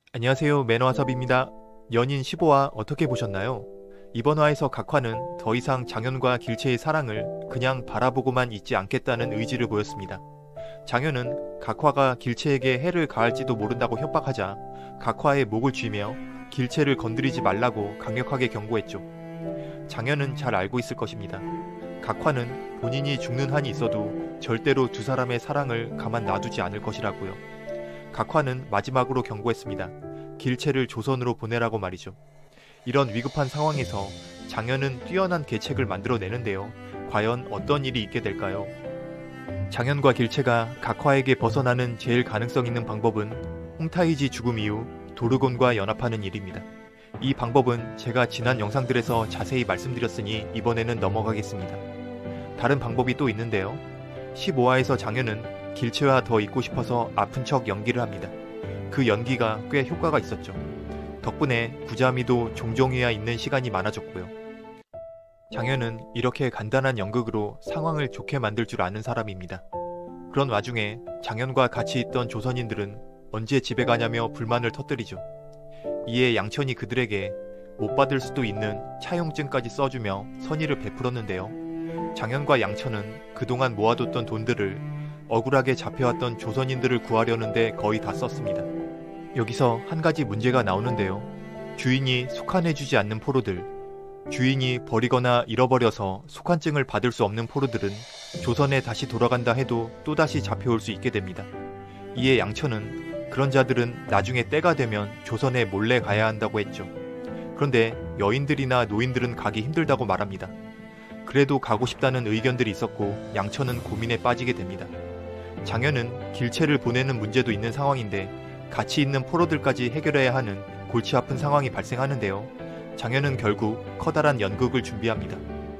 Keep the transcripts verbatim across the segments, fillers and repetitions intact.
안녕하세요, 매너와섭입니다. 연인 십오화 어떻게 보셨나요? 이번 화에서 각화는 더 이상 장현과 길채의 사랑을 그냥 바라보고만 있지 않겠다는 의지를 보였습니다. 장현은 각화가 길채에게 해를 가할지도 모른다고 협박하자 각화의 목을 쥐며 길채를 건드리지 말라고 강력하게 경고했죠. 장현은 잘 알고 있을 것입니다. 각화는 본인이 죽는 한이 있어도 절대로 두 사람의 사랑을 가만 놔두지 않을 것이라고요. 각화는 마지막으로 경고했습니다. 길채를 조선으로 보내라고 말이죠. 이런 위급한 상황에서 장현은 뛰어난 계책을 만들어내는데요. 과연 어떤 일이 있게 될까요? 장현과 길채가 각화에게 벗어나는 제일 가능성 있는 방법은 홍타이지 죽음 이후 도르곤과 연합하는 일입니다. 이 방법은 제가 지난 영상들에서 자세히 말씀드렸으니 이번에는 넘어가겠습니다. 다른 방법이 또 있는데요. 십오화에서 장현은 길채와 더 있고 싶어서 아픈 척 연기를 합니다. 그 연기가 꽤 효과가 있었죠. 덕분에 구자미도 종종이야 있는 시간이 많아졌고요. 장현은 이렇게 간단한 연극으로 상황을 좋게 만들 줄 아는 사람입니다. 그런 와중에 장현과 같이 있던 조선인들은 언제 집에 가냐며 불만을 터뜨리죠. 이에 양천이 그들에게 못 받을 수도 있는 차용증까지 써주며 선의를 베풀었는데요. 장현과 양천은 그동안 모아뒀던 돈들을 억울하게 잡혀왔던 조선인들을 구하려는데 거의 다 썼습니다. 여기서 한 가지 문제가 나오는데요. 주인이 속한해주지 않는 포로들, 주인이 버리거나 잃어버려서 속한증을 받을 수 없는 포로들은 조선에 다시 돌아간다 해도 또다시 잡혀올 수 있게 됩니다. 이에 양천은 그런 자들은 나중에 때가 되면 조선에 몰래 가야 한다고 했죠. 그런데 여인들이나 노인들은 가기 힘들다고 말합니다. 그래도 가고 싶다는 의견들이 있었고 양천은 고민에 빠지게 됩니다. 장현은 길채를 보내는 문제도 있는 상황인데 같이 있는 포로들까지 해결해야 하는 골치 아픈 상황이 발생하는데요. 장현은 결국 커다란 연극을 준비합니다.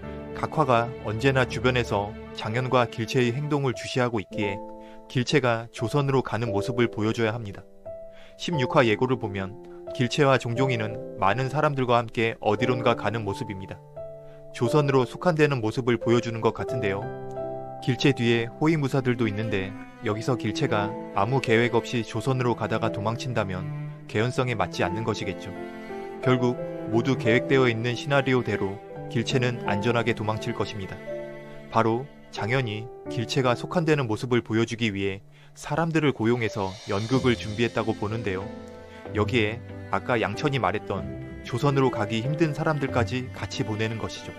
각화가 언제나 주변에서 장현과 길채의 행동을 주시하고 있기에 길채가 조선으로 가는 모습을 보여줘야 합니다. 십육화 예고를 보면 길채와 종종이는 많은 사람들과 함께 어디론가 가는 모습입니다. 조선으로 속한되는 모습을 보여주는 것 같은데요. 길채 뒤에 호위무사들도 있는데 여기서 길채가 아무 계획 없이 조선으로 가다가 도망친다면 개연성에 맞지 않는 것이겠죠. 결국 모두 계획되어 있는 시나리오대로 길채는 안전하게 도망칠 것입니다. 바로 장현이 길채가 속한되는 모습을 보여주기 위해 사람들을 고용해서 연극을 준비했다고 보는데요. 여기에 아까 양천이 말했던 조선으로 가기 힘든 사람들까지 같이 보내는 것이죠.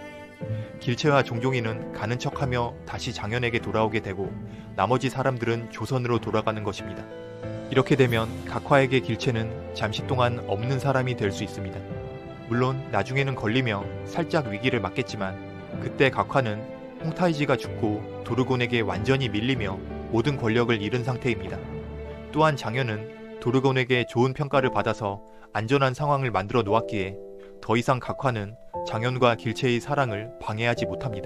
길채와 종종이는 가는 척하며 다시 장현에게 돌아오게 되고 나머지 사람들은 조선으로 돌아가는 것입니다. 이렇게 되면 각화에게 길채는 잠시 동안 없는 사람이 될 수 있습니다. 물론 나중에는 걸리며 살짝 위기를 맞겠지만 그때 각화는 홍타이지가 죽고 도르곤에게 완전히 밀리며 모든 권력을 잃은 상태입니다. 또한 장현은 도르곤에게 좋은 평가를 받아서 안전한 상황을 만들어 놓았기에 더 이상 각화는 장현과 길채의 사랑을 방해하지 못합니다.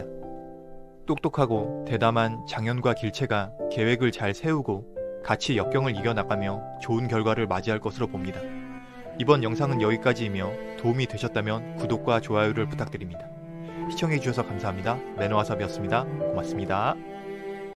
똑똑하고 대담한 장현과 길채가 계획을 잘 세우고 같이 역경을 이겨나가며 좋은 결과를 맞이할 것으로 봅니다. 이번 영상은 여기까지이며 도움이 되셨다면 구독과 좋아요를 부탁드립니다. 시청해주셔서 감사합니다. 매너와섭이었습니다. 고맙습니다.